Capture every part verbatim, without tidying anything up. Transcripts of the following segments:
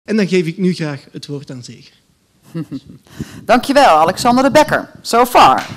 En dan geef ik nu graag het woord aan Zeger. Dankjewel, Alexander de Bekker. So far.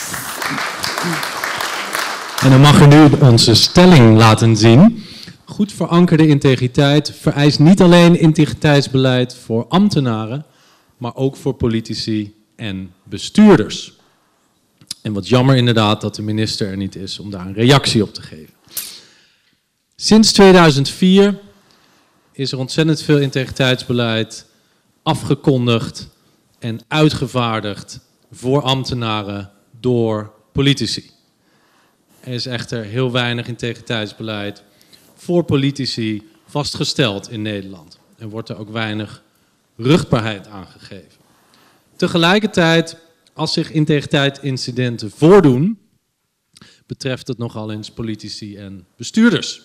En dan mag u nu onze stelling laten zien. Goed verankerde integriteit vereist niet alleen integriteitsbeleid voor ambtenaren, maar ook voor politici en bestuurders. En wat jammer inderdaad dat de minister er niet is om daar een reactie op te geven. Sinds tweeduizend vier is er ontzettend veel integriteitsbeleid afgekondigd en uitgevaardigd voor ambtenaren door politici. Er is echter heel weinig integriteitsbeleid voor politici vastgesteld in Nederland. Er wordt er ook weinig ruchtbaarheid aangegeven. Tegelijkertijd, als zich integriteitsincidenten voordoen, betreft het nogal eens politici en bestuurders.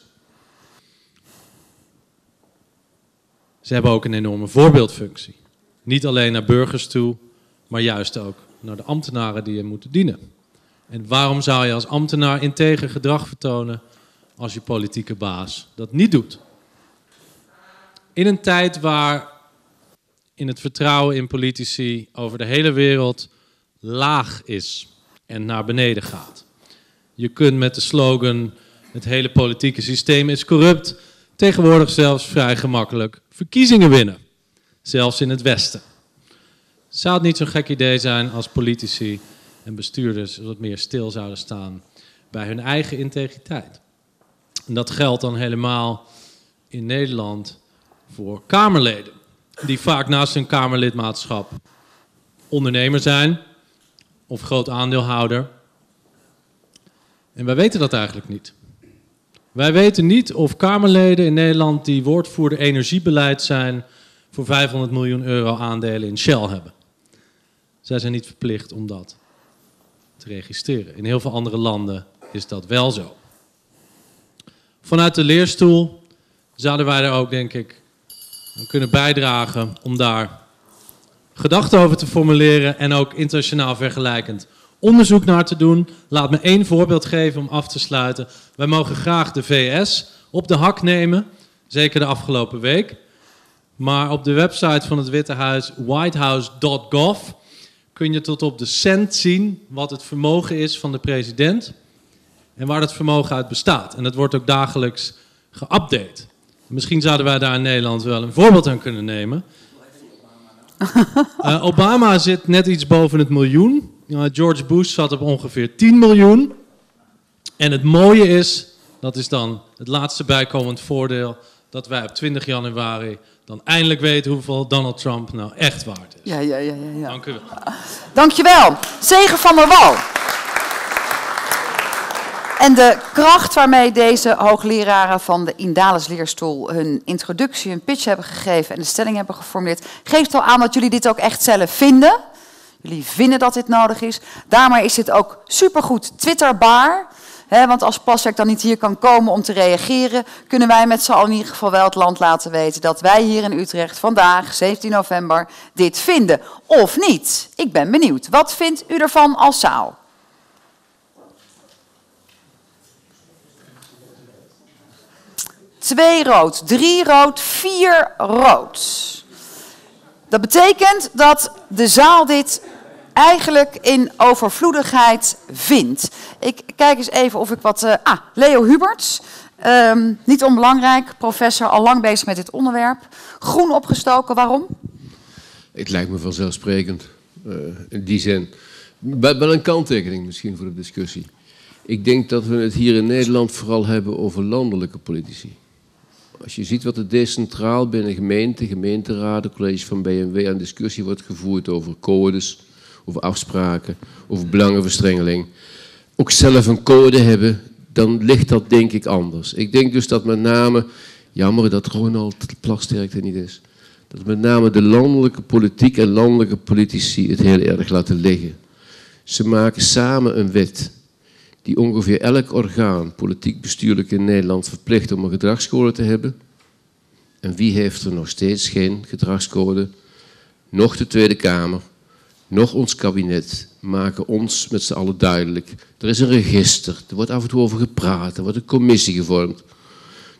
Ze hebben ook een enorme voorbeeldfunctie. Niet alleen naar burgers toe, maar juist ook naar de ambtenaren die je moeten dienen. En waarom zou je als ambtenaar integer gedrag vertonen als je politieke baas dat niet doet? In een tijd waar in het vertrouwen in politici over de hele wereld laag is en naar beneden gaat. Je kunt met de slogan het hele politieke systeem is corrupt tegenwoordig zelfs vrij gemakkelijk verkiezingen winnen. Zelfs in het Westen. Zou het niet zo'n gek idee zijn als politici en bestuurders wat meer stil zouden staan bij hun eigen integriteit? En dat geldt dan helemaal in Nederland voor Kamerleden. Die vaak naast hun Kamerlidmaatschap ondernemer zijn of groot aandeelhouder. En wij weten dat eigenlijk niet. Wij weten niet of Kamerleden in Nederland die woordvoerder energiebeleid zijn voor vijfhonderd miljoen euro aandelen in Shell hebben. Zij zijn niet verplicht om dat te registreren. In heel veel andere landen is dat wel zo. Vanuit de leerstoel zouden wij er ook, denk ik, kunnen bijdragen om daar gedachten over te formuleren en ook internationaal vergelijkend onderzoek naar te doen. Laat me één voorbeeld geven om af te sluiten. Wij mogen graag de V S op de hak nemen, zeker de afgelopen week. Maar op de website van het Witte Huis, whitehouse punt gov, kun je tot op de cent zien wat het vermogen is van de president en waar dat vermogen uit bestaat. En dat wordt ook dagelijks geüpdate. Misschien zouden wij daar in Nederland wel een voorbeeld aan kunnen nemen. Uh, Obama zit net iets boven het miljoen. Uh, George Bush zat op ongeveer tien miljoen. En het mooie is, dat is dan het laatste bijkomend voordeel, dat wij op twintig januari dan eindelijk weten hoeveel Donald Trump nou echt waard is. Ja, ja, ja, ja, ja. Dank u wel. Dankjewel. Zeger van der Wal. En de kracht waarmee deze hoogleraren van de Indalis leerstoel hun introductie, hun pitch hebben gegeven en de stelling hebben geformuleerd, geeft al aan dat jullie dit ook echt zelf vinden. Jullie vinden dat dit nodig is. Daarmee is dit ook supergoed twitterbaar. He, want als Pasek dan niet hier kan komen om te reageren, kunnen wij met z'n allen in ieder geval wel het land laten weten dat wij hier in Utrecht vandaag, zeventien november, dit vinden. Of niet. Ik ben benieuwd. Wat vindt u ervan als zaal? Twee rood, drie rood, vier rood. Dat betekent dat de zaal dit eigenlijk in overvloedigheid vindt. Ik kijk eens even of ik wat... Uh, ah, Leo Huberts. Um, niet onbelangrijk, professor, al lang bezig met dit onderwerp. Groen opgestoken, waarom? Het lijkt me vanzelfsprekend, uh, in die zin. Wel een kanttekening misschien voor de discussie. Ik denk dat we het hier in Nederland vooral hebben over landelijke politici. Als je ziet wat er decentraal binnen gemeenten, gemeenteraden, colleges van B M W aan discussie wordt gevoerd over codes, over afspraken, over belangenverstrengeling, ook zelf een code hebben, dan ligt dat denk ik anders. Ik denk dus dat met name, jammer dat Ronald Plasterk er niet is, dat met name de landelijke politiek en landelijke politici het heel erg laten liggen. Ze maken samen een wet die ongeveer elk orgaan, politiek bestuurlijk in Nederland, verplicht om een gedragscode te hebben. En wie heeft er nog steeds geen gedragscode? Nog de Tweede Kamer, nog ons kabinet maken ons met z'n allen duidelijk. Er is een register, er wordt af en toe over gepraat, er wordt een commissie gevormd.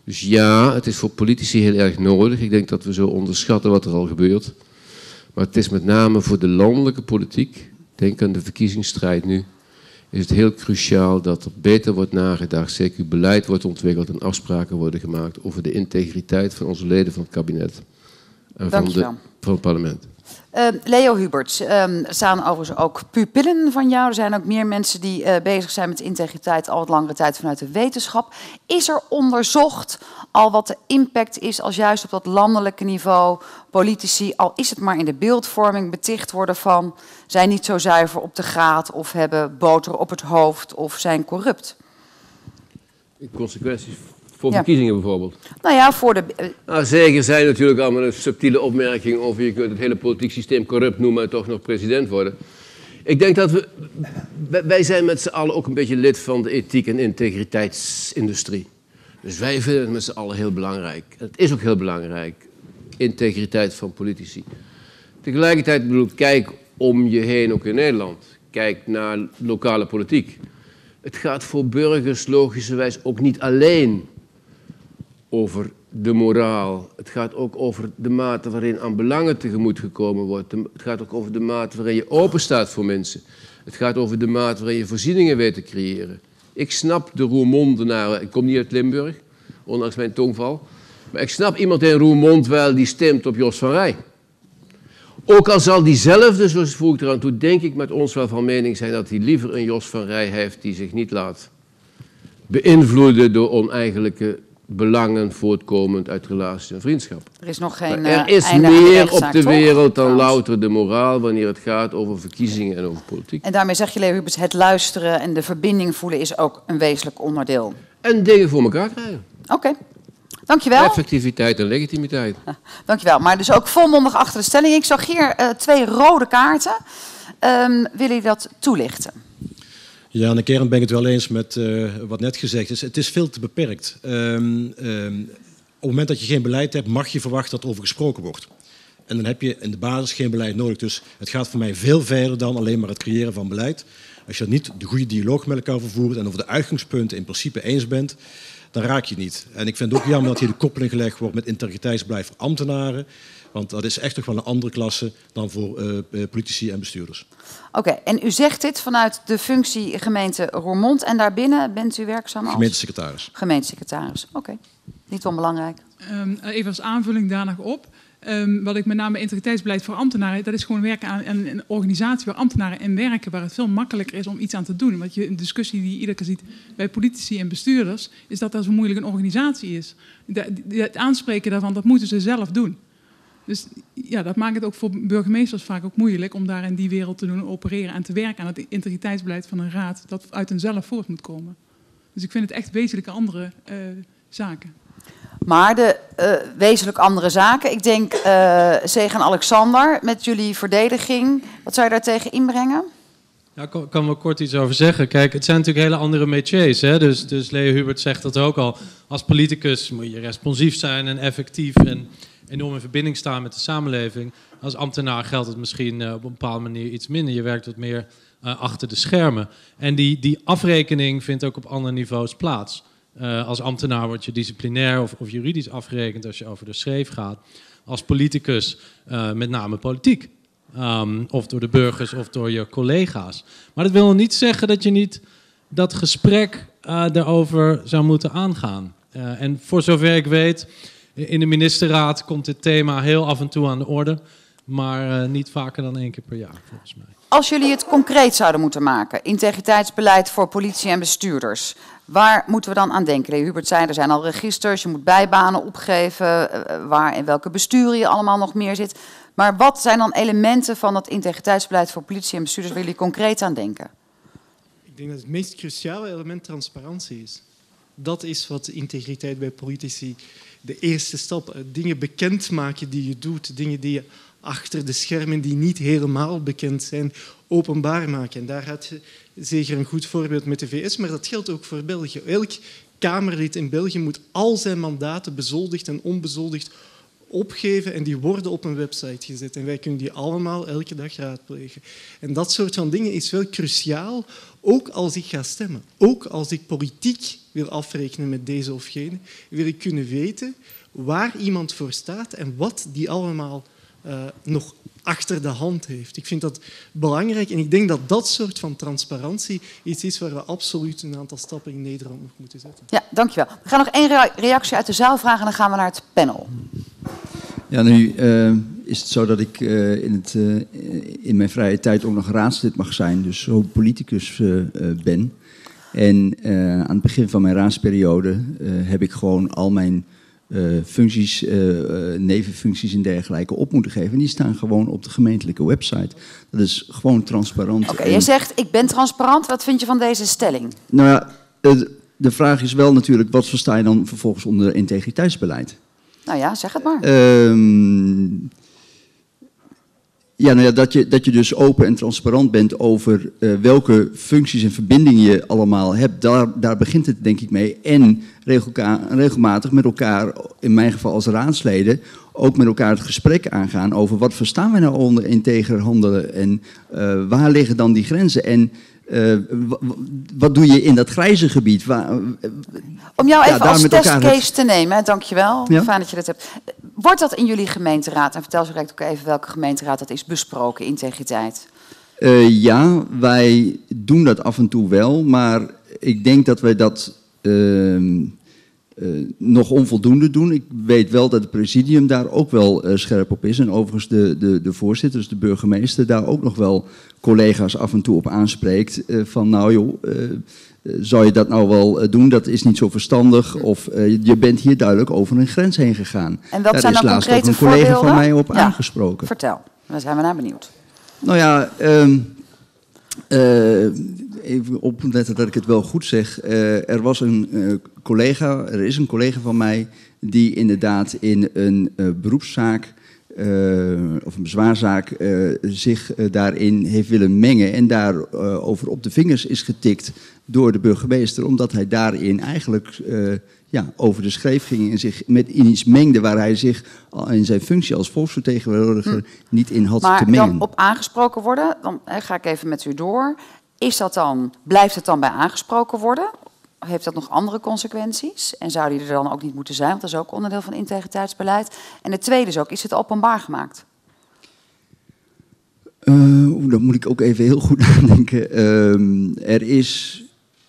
Dus ja, het is voor politici heel erg nodig. Ik denk dat we zo onderschatten wat er al gebeurt. Maar het is met name voor de landelijke politiek, denk aan de verkiezingsstrijd nu, is het heel cruciaal dat er beter wordt nagedacht, C Q beleid wordt ontwikkeld en afspraken worden gemaakt over de integriteit van onze leden van het kabinet en van, de, van het parlement. Uh, Leo Huberts, uh, er staan overigens ook pupillen van jou. Er zijn ook meer mensen die uh, bezig zijn met integriteit al wat langere tijd vanuit de wetenschap. Is er onderzocht al wat de impact is als juist op dat landelijke niveau politici, al is het maar in de beeldvorming, beticht worden van zijn niet zo zuiver op de graad of hebben boter op het hoofd of zijn corrupt? Consequenties voor ja. verkiezingen bijvoorbeeld? Nou ja, voor de... Nou, zeker zijn natuurlijk allemaal een subtiele opmerking over je kunt het hele politiek systeem corrupt noemen en toch nog president worden. Ik denk dat we... Wij zijn met z'n allen ook een beetje lid van de ethiek- en integriteitsindustrie. Dus wij vinden het met z'n allen heel belangrijk. Het is ook heel belangrijk, integriteit van politici. Tegelijkertijd bedoel ik, kijk om je heen, ook in Nederland. Kijk naar lokale politiek. Het gaat voor burgers logischerwijs ook niet alleen over de moraal. Het gaat ook over de mate waarin aan belangen tegemoet gekomen wordt. Het gaat ook over de mate waarin je open staat voor mensen. Het gaat over de mate waarin je voorzieningen weet te creëren. Ik snap de Roermondenaren, ik kom niet uit Limburg, ondanks mijn tongval, maar ik snap iemand in Roermond wel die stemt op Jos van Rij. Ook al zal diezelfde, zoals voeg ik eraan toe, denk ik met ons wel van mening zijn dat hij liever een Jos van Rij heeft die zich niet laat beïnvloeden door oneigenlijke belangen voortkomend uit relatie en vriendschap. Er is nog geen maar er is meer op de wereld dan louter de moraal wanneer het gaat over verkiezingen en over politiek. En daarmee zeg je, Leo Huberts, het luisteren en de verbinding voelen is ook een wezenlijk onderdeel. En dingen voor elkaar krijgen. Oké, okay. Dankjewel. Effectiviteit en legitimiteit. Dankjewel, maar dus ook volmondig achter de stelling. Ik zag hier uh, twee rode kaarten. Um, willen jullie dat toelichten? Ja, aan de kern ben ik het wel eens met uh, wat net gezegd is. Het is veel te beperkt. Um, um, op het moment dat je geen beleid hebt, mag je verwachten dat er over gesproken wordt. En dan heb je in de basis geen beleid nodig. Dus het gaat voor mij veel verder dan alleen maar het creëren van beleid. Als je niet de goede dialoog met elkaar vervoert en over de uitgangspunten in principe eens bent, dan raak je het niet. En ik vind het ook jammer dat hier de koppeling gelegd wordt met integriteitsbeleid voor ambtenaren. Want dat is echt toch wel een andere klasse dan voor uh, politici en bestuurders. Oké, okay, en u zegt dit vanuit de functie gemeente Roermond. En daarbinnen bent u werkzaam als? Gemeentesecretaris. Gemeentesecretaris, oké. Okay. Niet onbelangrijk. Um, even als aanvulling daar nog op. Um, wat ik met name integriteitsbeleid voor ambtenaren, dat is gewoon werken aan een, een organisatie waar ambtenaren in werken, waar het veel makkelijker is om iets aan te doen. Want je, een discussie die je iedere keer ziet bij politici en bestuurders, is dat dat zo moeilijk een organisatie is. De, de, het aanspreken daarvan, dat moeten ze zelf doen. Dus ja, dat maakt het ook voor burgemeesters vaak ook moeilijk om daar in die wereld te doen opereren en te werken aan het integriteitsbeleid van een raad dat uit henzelf voort moet komen. Dus ik vind het echt wezenlijke andere uh, zaken. Maar de uh, wezenlijk andere zaken, ik denk uh, Zegen Alexander, met jullie verdediging, wat zou je daar tegen inbrengen? Ja, ik kan, kan wel kort iets over zeggen. Kijk, het zijn natuurlijk hele andere métiers. Hè? Dus, dus Leo Hubert zegt dat ook al. Als politicus moet je responsief zijn en effectief en enorm in verbinding staan met de samenleving. Als ambtenaar geldt het misschien uh, op een bepaalde manier iets minder. Je werkt wat meer uh, achter de schermen. En die, die afrekening vindt ook op andere niveaus plaats. Uh, als ambtenaar word je disciplinair of, of juridisch afgerekend als je over de schreef gaat. Als politicus uh, met name politiek. Um, of door de burgers of door je collega's. Maar dat wil niet zeggen dat je niet dat gesprek uh, daarover zou moeten aangaan. Uh, en voor zover ik weet, in de ministerraad komt dit thema heel af en toe aan de orde. Maar uh, niet vaker dan één keer per jaar, volgens mij. Als jullie het concreet zouden moeten maken, integriteitsbeleid voor politie en bestuurders, waar moeten we dan aan denken? De Hubert zei, er zijn al registers, je moet bijbanen opgeven, uh, waar en welke besturen je allemaal nog meer zit. Maar wat zijn dan elementen van dat integriteitsbeleid voor politie en bestuurders waar jullie concreet aan denken? Ik denk dat het meest cruciale element transparantie is. Dat is wat integriteit bij politici, de eerste stap. Dingen bekendmaken die je doet, dingen die je achter de schermen die niet helemaal bekend zijn, openbaar maken. En daar had je zeker een goed voorbeeld met de V S, maar dat geldt ook voor België. Elk Kamerlid in België moet al zijn mandaten bezoldigd en onbezoldigd opgeven en die worden op een website gezet. En wij kunnen die allemaal elke dag raadplegen. En dat soort van dingen is wel cruciaal, ook als ik ga stemmen. Ook als ik politiek wil afrekenen met deze of gene, wil ik kunnen weten waar iemand voor staat en wat die allemaal uh, nog achter de hand heeft. Ik vind dat belangrijk en ik denk dat dat soort van transparantie iets is waar we absoluut een aantal stappen in Nederland nog moeten zetten. Ja, dankjewel. We gaan nog één reactie uit de zaal vragen en dan gaan we naar het panel. Ja, nu uh, is het zo dat ik uh, in, het, uh, in mijn vrije tijd ook nog raadslid mag zijn, dus zo politicus uh, uh, ben. En uh, aan het begin van mijn raadsperiode uh, heb ik gewoon al mijn uh, functies, uh, uh, nevenfuncties en dergelijke op moeten geven. En die staan gewoon op de gemeentelijke website. Dat is gewoon transparant. Oké, okay, je zegt ik ben transparant. Wat vind je van deze stelling? Nou ja, uh, de vraag is wel natuurlijk, wat versta je dan vervolgens onder integriteitsbeleid? Nou ja, zeg het maar. Um, ja, nou ja, dat je, dat je dus open en transparant bent over uh, welke functies en verbindingen je allemaal hebt. Daar, daar begint het denk ik mee. En regelmatig met elkaar, in mijn geval als raadsleden, ook met elkaar het gesprek aangaan over wat verstaan we nou onder integer handelen en uh, waar liggen dan die grenzen. En Uh, wat doe je in dat grijze gebied? Waar, uh, Om jou even ja, als testcase het... te nemen, hè? Dankjewel. Ja? Fijn dat je dat hebt. Wordt dat in jullie gemeenteraad, en vertel zo direct ook even welke gemeenteraad dat is, besproken, integriteit? Uh, ja, wij doen dat af en toe wel, maar ik denk dat wij dat uh, uh, nog onvoldoende doen. Ik weet wel dat het presidium daar ook wel uh, scherp op is. En overigens de, de, de voorzitter, dus de burgemeester, daar ook nog wel collega's af en toe op aanspreekt. Uh, van nou joh, uh, uh, zou je dat nou wel uh, doen? Dat is niet zo verstandig. Of uh, je bent hier duidelijk over een grens heen gegaan. En wat daar zijn is dan laatst concrete ook een collega voorbeelden? van mij op Ja, aangesproken. Vertel, daar zijn we naar benieuwd. Nou ja, um, uh, even opletten dat ik het wel goed zeg. Uh, er was een uh, collega, er is een collega van mij die inderdaad in een uh, beroepszaak uh, of een bezwaarzaak uh, zich uh, daarin heeft willen mengen en daarover uh, over op de vingers is getikt door de burgemeester, omdat hij daarin eigenlijk uh, ja, over de schreef ging en zich met in iets mengde waar hij zich in zijn functie als volksvertegenwoordiger hm. niet in had maar te mengen. Maar dan op aangesproken worden, dan hè, ga ik even met u door. Is dat dan, blijft het dan bij aangesproken worden? Heeft dat nog andere consequenties? En zou die er dan ook niet moeten zijn? Want dat is ook onderdeel van integriteitsbeleid. En het tweede is ook, is het openbaar gemaakt? Uh, dan moet ik ook even heel goed nadenken. Uh, er is...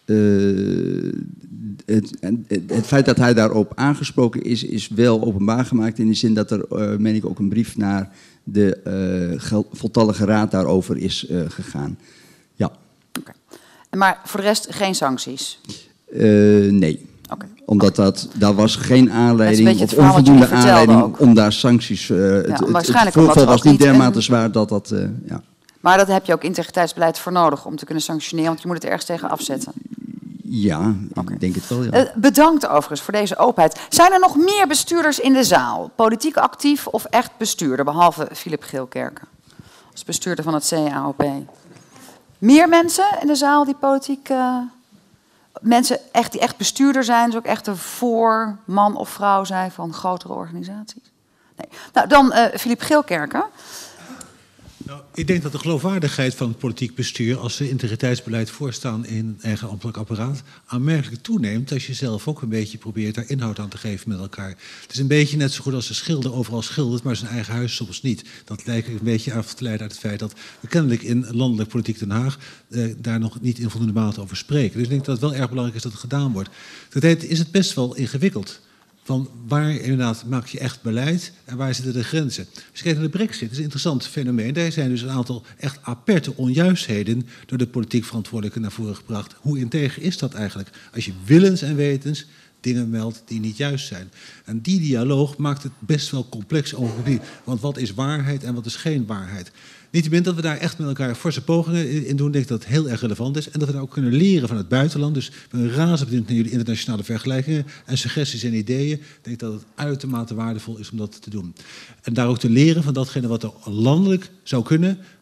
Uh, het, het, het feit dat hij daarop aangesproken is, is wel openbaar gemaakt. In de zin dat er, uh, meen ik, ook een brief naar de uh, voltallige raad daarover is uh, gegaan. Ja. Okay. Maar voor de rest geen sancties? Uh, nee. Okay. Omdat dat, daar was geen aanleiding, of onvoldoende aanleiding ook. om daar sancties... Uh, Ja, het, het, waarschijnlijk het voorval was niet dermate en... zwaar dat dat... Uh, ja. Maar dat heb je ook integriteitsbeleid voor nodig om te kunnen sanctioneren, want je moet het ergens tegen afzetten. Ja, okay. ik denk het wel, ja. Uh, bedankt overigens voor deze openheid. Zijn er nog meer bestuurders in de zaal? Politiek actief of echt bestuurder, behalve Philip Geelkerken? Als bestuurder van het C A O P. Meer mensen in de zaal die politiek... Uh, mensen echt, die echt bestuurder zijn, dus ook echt een voorman of vrouw zijn van grotere organisaties? Nee. Nou, dan uh, Philip Geelkerken. Nou, ik denk dat de geloofwaardigheid van het politiek bestuur, als ze integriteitsbeleid voorstaan in een eigen ambtelijk apparaat, aanmerkelijk toeneemt als je zelf ook een beetje probeert daar inhoud aan te geven met elkaar. Het is een beetje net zo goed als de schilder overal schildert, maar zijn eigen huis soms niet. Dat lijkt een beetje af te leiden uit het feit dat we kennelijk in landelijk politiek Den Haag eh, daar nog niet in voldoende mate over spreken. Dus ik denk dat het wel erg belangrijk is dat het gedaan wordt. Tegelijkertijd is het best wel ingewikkeld. Van waar inderdaad maak je echt beleid en waar zitten de grenzen. Als je kijkt naar de Brexit, dat is een interessant fenomeen. Daar zijn dus een aantal echt aperte onjuistheden door de politiek verantwoordelijken naar voren gebracht. Hoe integer is dat eigenlijk? Als je willens en wetens dingen meldt die niet juist zijn. En die dialoog maakt het best wel complex over. Want wat is waarheid en wat is geen waarheid? Niettemin dat we daar echt met elkaar forse pogingen in doen, denk ik dat het heel erg relevant is. En dat we daar ook kunnen leren van het buitenland. Dus we razen benieuwd naar jullie internationale vergelijkingen en suggesties en ideeën. Ik denk dat het uitermate waardevol is om dat te doen. En daar ook te leren van datgene wat er landelijk zou kunnen,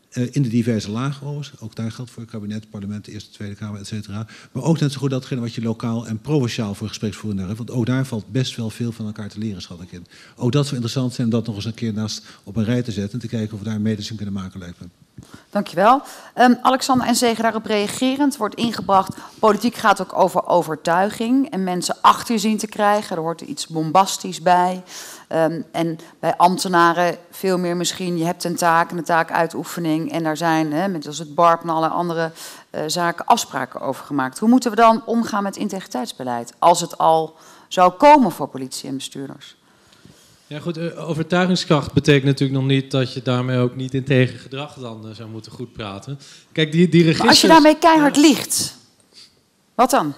Uh, in de diverse lagen, ook daar geldt voor het kabinet, parlement, Eerste, Tweede Kamer, et cetera. Maar ook net zo goed datgene wat je lokaal en provinciaal voor gespreksvoering hebt. Want ook daar valt best wel veel van elkaar te leren, schat ik in. Ook dat zou interessant zijn om dat nog eens een keer naast op een rij te zetten en te kijken of we daar een medicijn kunnen maken, lijkt me. Dankjewel. Um, Alexander en Zegen, daarop reagerend wordt ingebracht, politiek gaat ook over overtuiging en mensen achter je zien te krijgen. Er hoort er iets bombastisch bij. Um, en bij ambtenaren veel meer misschien, je hebt een taak, een taakuitoefening en daar zijn, hè, met als het B A R P en alle andere uh, zaken, afspraken over gemaakt. Hoe moeten we dan omgaan met integriteitsbeleid als het al zou komen voor politie en bestuurders? Ja goed, overtuigingskracht betekent natuurlijk nog niet dat je daarmee ook niet integer gedrag dan uh, zou moeten goed praten. Kijk, die, die registers... Maar als je daarmee keihard ja. liegt, wat dan?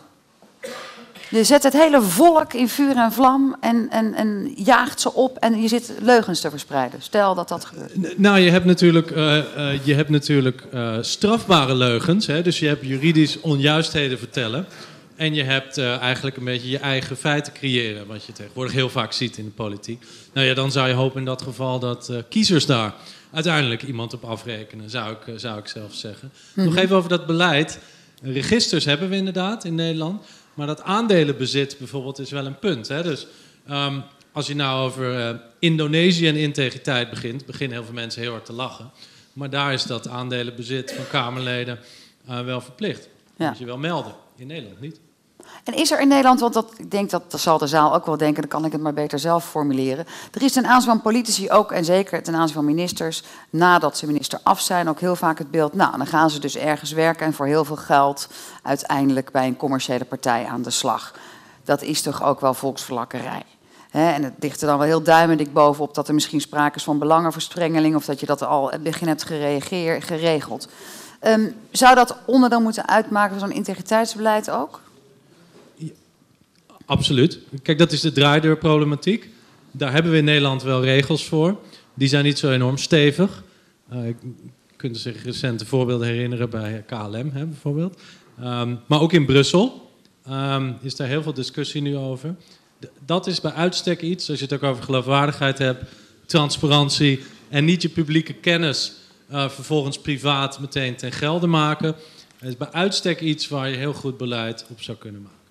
Je zet het hele volk in vuur en vlam en, en, en jaagt ze op en je zit leugens te verspreiden. Stel dat dat gebeurt. Nou, je hebt natuurlijk, uh, uh, je hebt natuurlijk uh, strafbare leugens. Hè? Dus je hebt juridisch onjuistheden vertellen. En je hebt uh, eigenlijk een beetje je eigen feiten creëren. Wat je tegenwoordig heel vaak ziet in de politiek. Nou ja, dan zou je hopen in dat geval dat uh, kiezers daar uiteindelijk iemand op afrekenen. Zou ik, uh, zou ik zelf zeggen. Mm-hmm. Nog even over dat beleid. Registers hebben we inderdaad in Nederland. Maar dat aandelenbezit bijvoorbeeld is wel een punt. Hè? Dus um, als je nou over uh, Indonesië en integriteit begint, beginnen heel veel mensen heel hard te lachen. Maar daar is dat aandelenbezit van Kamerleden uh, wel verplicht. Dat ja. moet je wel melden. In Nederland niet. En is er in Nederland, want dat, ik denk dat, dat zal de zaal ook wel denken, dan kan ik het maar beter zelf formuleren. Er is ten aanzien van politici ook, en zeker ten aanzien van ministers, nadat ze minister af zijn, ook heel vaak het beeld, nou, dan gaan ze dus ergens werken en voor heel veel geld uiteindelijk bij een commerciële partij aan de slag. Dat is toch ook wel volksverlakkerij. He, en het ligt er dan wel heel duimendik bovenop dat er misschien sprake is van belangenverstrengeling of dat je dat al het begin hebt geregeld. Um, zou dat onderdeel moeten uitmaken van zo'n integriteitsbeleid ook? Ja, absoluut. Kijk, dat is de draaideurproblematiek. Daar hebben we in Nederland wel regels voor. Die zijn niet zo enorm stevig. Uh, je kunt zich recente voorbeelden herinneren bij K L M hè, bijvoorbeeld. Um, maar ook in Brussel um, is daar heel veel discussie nu over. D- dat is bij uitstek iets, als je het ook over geloofwaardigheid hebt, transparantie en niet je publieke kennis Uh, vervolgens privaat meteen ten gelde maken. Het is bij uitstek iets waar je heel goed beleid op zou kunnen maken.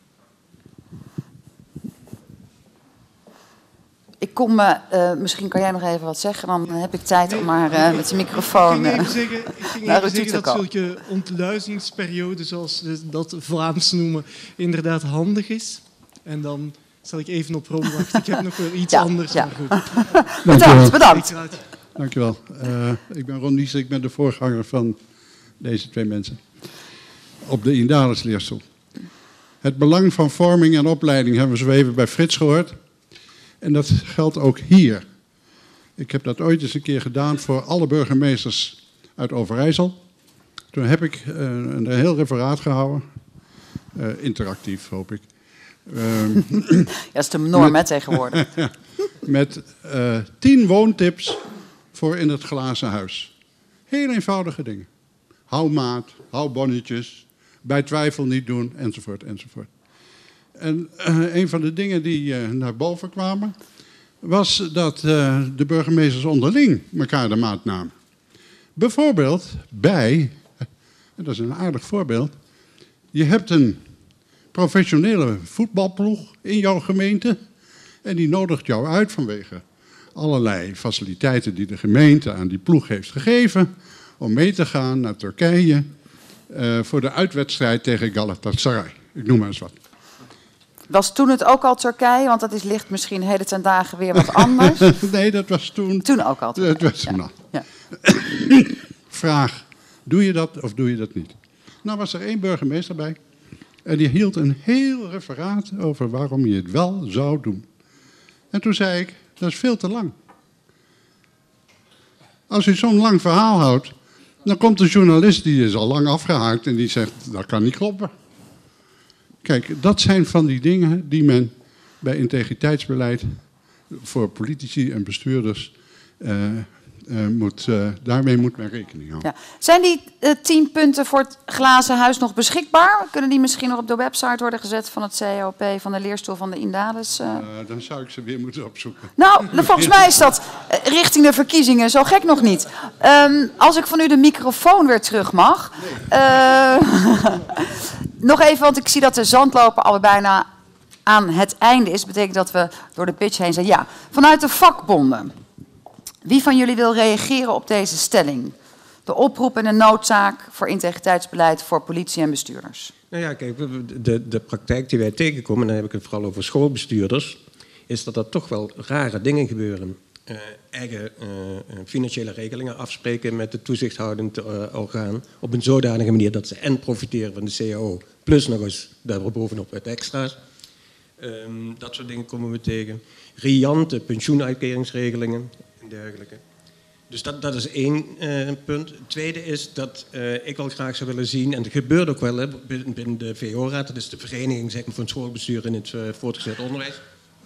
Ik kom, uh, uh, misschien kan jij nog even wat zeggen, dan heb ik tijd nee, om maar uh, met de microfoon uh, ik ging even zeggen, ik ging naar even u zeggen te dat komen. zulke ontluizingsperioden, zoals dat Vlaams noemen, inderdaad handig is. En dan zal ik even op Ron wachten. Ik heb nog wel iets ja, anders, ja. maar goed. Bedankt, bedankt. Dankjewel. Uh, ik ben Ron Nies, ik ben de voorganger van deze twee mensen. Op de Indales leerstoel. Het belang van vorming en opleiding hebben we zo even bij Frits gehoord. En dat geldt ook hier. Ik heb dat ooit eens een keer gedaan voor alle burgemeesters uit Overijssel. Toen heb ik uh, een heel referaat gehouden. Uh, interactief, hoop ik. Uh, ja, dat is de norm, hè, tegenwoordig. Met uh, tien woontips voor in het glazen huis. Heel eenvoudige dingen. Hou maat, hou bonnetjes, bij twijfel niet doen, enzovoort, enzovoort. En uh, een van de dingen die uh, naar boven kwamen, was dat uh, de burgemeesters onderling elkaar de maat namen. Bijvoorbeeld bij, en dat is een aardig voorbeeld, je hebt een professionele voetbalploeg in jouw gemeente en die nodigt jou uit vanwege allerlei faciliteiten die de gemeente aan die ploeg heeft gegeven om mee te gaan naar Turkije uh, voor de uitwedstrijd tegen Galatasaray. Ik noem maar eens wat. Was toen het ook al Turkije? Want dat is, ligt misschien heden ten dagen weer wat anders. Nee, dat was toen... Toen ook al Turkije. Dat was toen al. Ja. Vraag, doe je dat of doe je dat niet? Nou was er één burgemeester bij en die hield een heel referaat over waarom je het wel zou doen. En toen zei ik, dat is veel te lang. Als u zo'n lang verhaal houdt, dan komt de journalist, die is al lang afgehaakt en die zegt, dat kan niet kloppen. Kijk, dat zijn van die dingen die men bij integriteitsbeleid voor politici en bestuurders uh, uh, moet, uh, daarmee moet men rekening houden. Ja. Zijn die uh, tien punten voor het glazen huis nog beschikbaar? Kunnen die misschien nog op de website worden gezet van het C O P, van de leerstoel van de Indales? Uh... Uh, dan zou ik ze weer moeten opzoeken. Nou, volgens mij is dat uh, richting de verkiezingen zo gek nog niet. Um, als ik van u de microfoon weer terug mag. Uh, nog even, want ik zie dat de zandloper al bijna aan het einde is. Dat betekent dat we door de pitch heen zijn. Ja, vanuit de vakbonden. Wie van jullie wil reageren op deze stelling? De oproep en de noodzaak voor integriteitsbeleid voor politie en bestuurders. Nou ja, kijk, de, de praktijk die wij tegenkomen, en dan heb ik het vooral over schoolbestuurders, is dat er toch wel rare dingen gebeuren. Uh, eigen uh, financiële regelingen afspreken met het toezichthoudend uh, orgaan op een zodanige manier dat ze en profiteren van de C A O, plus nog eens daarbovenop het extra's. Um, dat soort dingen komen we tegen. Riante pensioenuitkeringsregelingen en dergelijke. Dus dat, dat is één uh, punt. Het tweede is dat uh, ik wel graag zou willen zien, en dat gebeurt ook wel hè, binnen de V O-raad, dat is de vereniging zeg maar, van schoolbestuur in het uh, voortgezet onderwijs,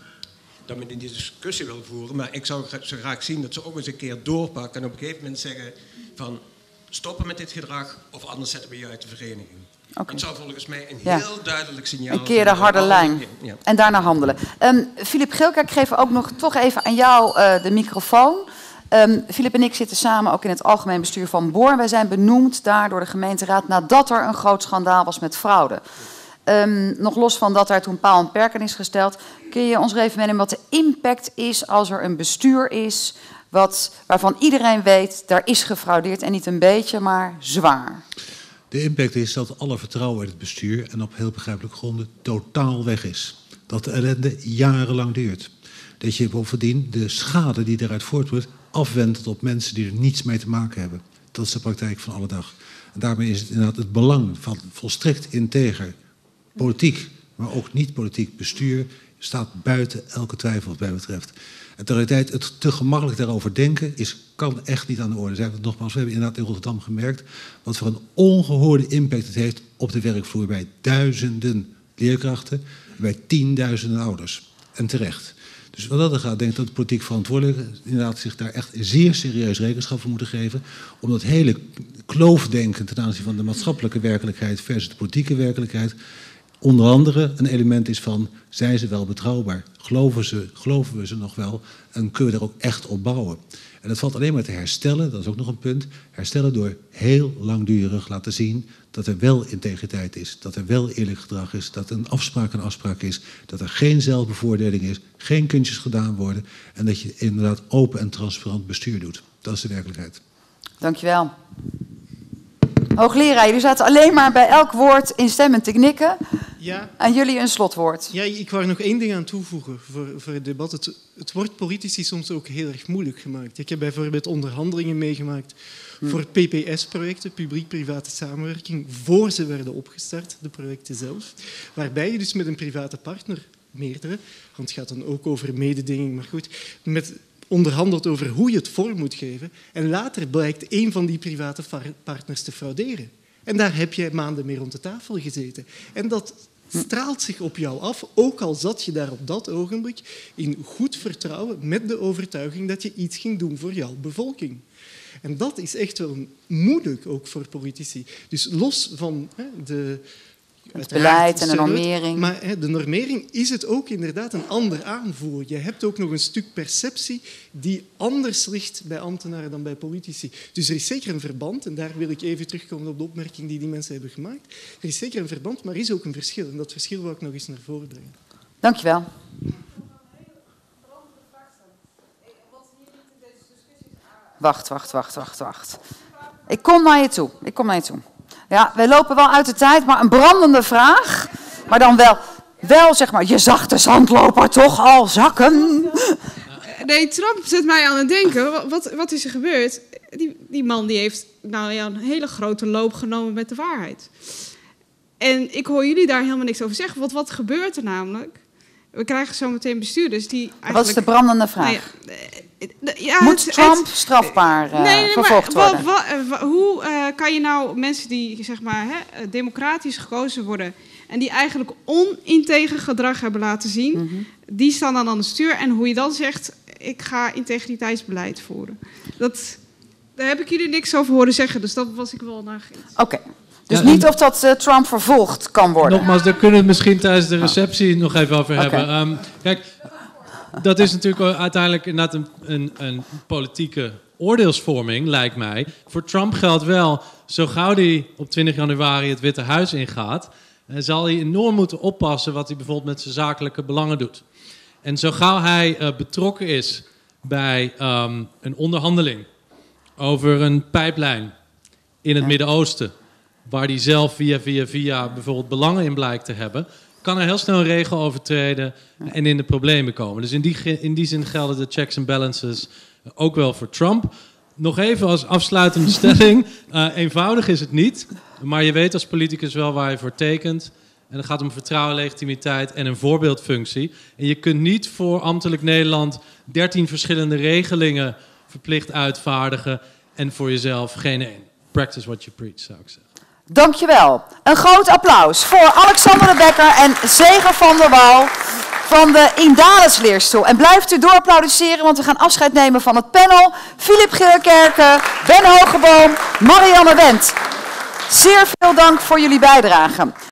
dat men die discussie wil voeren. Maar ik zou zo graag zien dat ze ook eens een keer doorpakken en op een gegeven moment zeggen van stoppen met dit gedrag of anders zetten we je uit de vereniging. Okay. Dat zou volgens mij een ja. heel duidelijk signaal een keer de harde de lijn. Ja. En daarna handelen. Um, Filip Geelke, ik geef ook nog toch even aan jou uh, de microfoon. Um, Filip en ik zitten samen ook in het algemeen bestuur van Born. Wij zijn benoemd daar door de gemeenteraad nadat er een groot schandaal was met fraude. Um, nog los van dat er toen paal en perken is gesteld. Kun je ons even meenemen wat de impact is als er een bestuur is wat, waarvan iedereen weet, daar is gefraudeerd en niet een beetje, maar zwaar? De impact is dat alle vertrouwen in het bestuur en op heel begrijpelijke gronden totaal weg is. Dat de ellende jarenlang duurt. Dat je bovendien de schade die daaruit voortkomt afwendt op mensen die er niets mee te maken hebben. Dat is de praktijk van alle dag. En daarmee is het inderdaad het belang van volstrekt integer politiek, maar ook niet-politiek bestuur staat buiten elke twijfel wat mij betreft. En tegelijkertijd, het te gemakkelijk daarover denken is, kan echt niet aan de orde zijn. Nogmaals, we hebben inderdaad in Rotterdam gemerkt wat voor een ongehoorde impact het heeft op de werkvloer bij duizenden leerkrachten, bij tienduizenden ouders. En terecht. Dus wat dat er gaat, denk ik dat de politiek verantwoordelijken inderdaad zich daar echt zeer serieus rekenschap voor moeten geven. Om dat hele kloofdenken ten aanzien van de maatschappelijke werkelijkheid versus de politieke werkelijkheid onder andere een element is van, zijn ze wel betrouwbaar? Geloven, ze, geloven we ze nog wel? En kunnen we er ook echt op bouwen? En dat valt alleen maar te herstellen, dat is ook nog een punt. Herstellen door heel langdurig laten zien dat er wel integriteit is. Dat er wel eerlijk gedrag is. Dat een afspraak een afspraak is. Dat er geen zelfbevoordeling is. Geen kunstjes gedaan worden. En dat je inderdaad open en transparant bestuur doet. Dat is de werkelijkheid. Dankjewel. Hoogleraar, jullie zaten alleen maar bij elk woord instemmend te knikken. Ja. En jullie een slotwoord. Ja, ik wou nog één ding aan toevoegen voor, voor het debat. Het, het wordt politici soms ook heel erg moeilijk gemaakt. Ik heb bijvoorbeeld onderhandelingen meegemaakt hmm. voor P P S-projecten, publiek-private samenwerking, voor ze werden opgestart, de projecten zelf. Waarbij je dus met een private partner, meerdere, want het gaat dan ook over mededinging, maar goed, met onderhandelt over hoe je het vorm moet geven. En later blijkt een van die private partners te frauderen. En daar heb je maanden mee rond de tafel gezeten. En dat straalt zich op jou af, ook al zat je daar op dat ogenblik in goed vertrouwen met de overtuiging dat je iets ging doen voor jouw bevolking. En dat is echt wel moeilijk, ook voor politici. Dus los van hè, de... Het beleid en de normering. Maar hè, de normering is het ook inderdaad een ander aanvoer. Je hebt ook nog een stuk perceptie die anders ligt bij ambtenaren dan bij politici. Dus er is zeker een verband, en daar wil ik even terugkomen op de opmerking die die mensen hebben gemaakt. Er is zeker een verband, maar er is ook een verschil. En dat verschil wil ik nog eens naar voren brengen. Dank je wel. Wacht, wacht, wacht, wacht, wacht. Ik kom naar je toe. Ik kom naar je toe. Ja, wij lopen wel uit de tijd, maar een brandende vraag. Maar dan wel, wel zeg maar, je zag de zandloper toch al zakken. Nee, Trump zet mij aan het denken. Wat, wat is er gebeurd? Die, die man die heeft nou ja, een hele grote loop genomen met de waarheid. En ik hoor jullie daar helemaal niks over zeggen. Want wat gebeurt er namelijk? We krijgen zometeen bestuurders die eigenlijk... Wat is de brandende vraag? Nou ja, Ja, Moet het, Trump het, strafbaar uh, nee, nee, vervolgd maar, worden? Wa, wa, wa, hoe uh, kan je nou mensen die zeg maar, hè, democratisch gekozen worden en die eigenlijk oninteger gedrag hebben laten zien, mm-hmm. die staan dan aan het stuur en hoe je dan zegt, ik ga integriteitsbeleid voeren. Dat, daar heb ik jullie niks over horen zeggen, dus dat was ik wel naar geïnteresseerd. Oké. Okay. Dus Ja, niet of dat uh, Trump vervolgd kan worden. Nogmaals, daar kunnen we het misschien tijdens de receptie nog even over Okay. hebben. Um, kijk, dat is natuurlijk uiteindelijk inderdaad een, een, een politieke oordeelsvorming, lijkt mij. Voor Trump geldt wel, zo gauw hij op twintig januari het Witte Huis ingaat, zal hij enorm moeten oppassen wat hij bijvoorbeeld met zijn zakelijke belangen doet. En zo gauw hij uh, betrokken is bij um, een onderhandeling over een pijplijn in het ja. Midden-Oosten, waar hij zelf via, via, via bijvoorbeeld belangen in blijkt te hebben, kan er heel snel een regel overtreden ja. en in de problemen komen. Dus in die, in die zin gelden de checks and balances ook wel voor Trump. Nog even als afsluitende stelling. Uh, eenvoudig is het niet, maar je weet als politicus wel waar je voor tekent. En het gaat om vertrouwen, legitimiteit en een voorbeeldfunctie. En je kunt niet voor ambtelijk Nederland dertien verschillende regelingen verplicht uitvaardigen en voor jezelf geen één. Practice what you preach, zou ik zeggen. Dankjewel. Een groot applaus voor Alexander de Bekker en Zeger van der Wal van de Indales Leerstoel. En blijft u door applaudisseren, want we gaan afscheid nemen van het panel. Filip Geerkerke, Ben Hogeboom, Marianne Wendt. Zeer veel dank voor jullie bijdrage.